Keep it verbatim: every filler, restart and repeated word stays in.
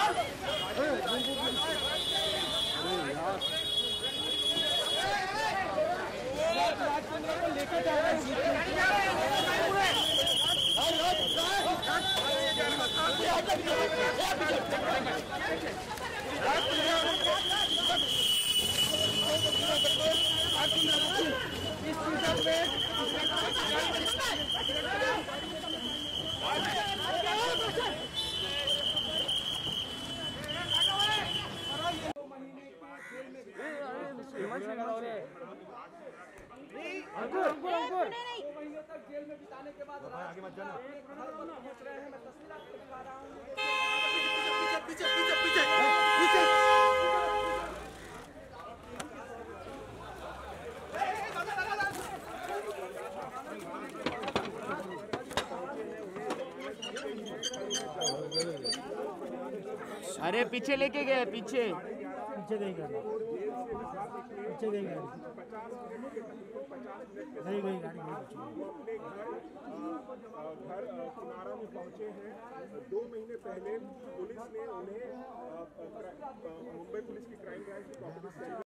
लेके जा रहे अंकुर अंकुर अंकुर दो महीने तक जेल में बिताने के बाद आगे मत जाना पहुंच रहे हैं। मैं तस्वीर आपको दिखा रहा हूं। पीछे पीछे पीछे पीछे अरे पीछे लेके गए, पीछे पीछे गई गाड़ी, पीछे गई गाड़ी, गई गई गाड़ी घर किनारा में पहुंचे हैं। दो महीने पहले पुलिस ने उन्हें मुंबई पुलिस की क्राइम ब्रांच की